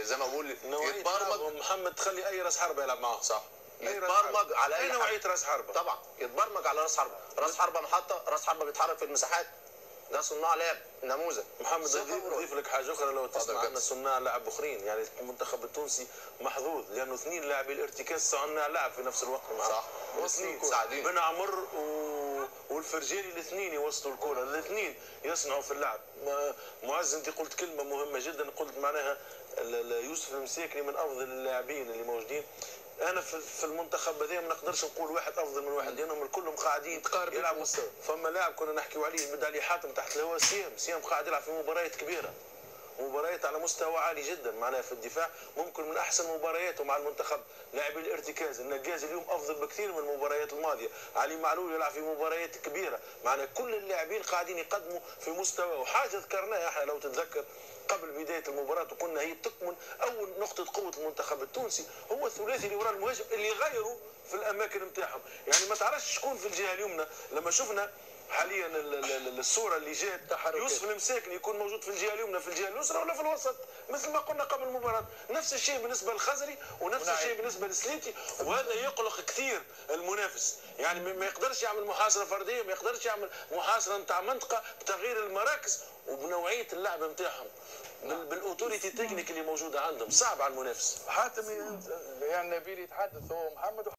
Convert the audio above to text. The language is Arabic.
زي ما بقول يتبرمج. محمد تخلي اي راس حربه يلعب معاه. صح. يتبرمج على اي نوعيه راس حربه. طبعا يتبرمج على راس حربه، راس حربه محطه، راس حربه بيتحرك في المساحات، ده صناع لعب نموذج. محمد اضيف لك حاجه اخرى لو تسمع عنا صناع لعب اخرين، يعني المنتخب التونسي محظوظ لانه اثنين لاعبي الارتكاز صناع لعب في نفس الوقت معه. صح. واثنين مساعدين. بن عمر والفرجاني الاثنين يوصلوا الكره، الاثنين يصنعوا في اللعب. معز انت قلت كلمه مهمه جدا، قلت معناها يوسف المساكني من افضل اللاعبين اللي موجودين. انا في المنتخب هذا ما نقدرش نقول واحد افضل من واحد لانهم كلهم قاعدين يلعبوا. فما لاعب كنا نحكيو عليه بدا علي حاتم تحت الهواء، سيام قاعد يلعب في مباريات كبيره، مباريات على مستوى عالي جدا، معناها في الدفاع ممكن من احسن مبارياته مع المنتخب. لاعبي الارتكاز النجاز اليوم افضل بكثير من المباريات الماضيه، علي معلول يلعب في مباريات كبيره، معناها كل اللاعبين قاعدين يقدموا في مستوى. وحاجه ذكرناها احنا لو تتذكر قبل بدايه المباراه وقلنا هي تكمن اول نقطه قوه المنتخب التونسي هو الثلاثي اللي وراء المهاجم اللي غيروا في الاماكن نتاعهم، يعني ما تعرفش شكون في الجهه اليمنى. لما شفنا حاليا الصوره اللي جات يوسف المساكني يكون موجود في الجهه اليمنى في الجهه اليسرى ولا في الوسط، مثل ما قلنا قبل المباراه. نفس الشيء بالنسبه للخزري ونفس الشيء بالنسبه للسليتي، وهذا يقلق كثير المنافس. يعني ما يقدرش يعمل محاصره فرديه، ما يقدرش يعمل محاصره نتاع منطقه بتغيير المراكز وبنوعيه اللعب نتاعهم بالاوتوريتي تكنيك اللي موجوده عندهم، صعب على المنافس. حاتم يعني نبيل يتحدث هو محمد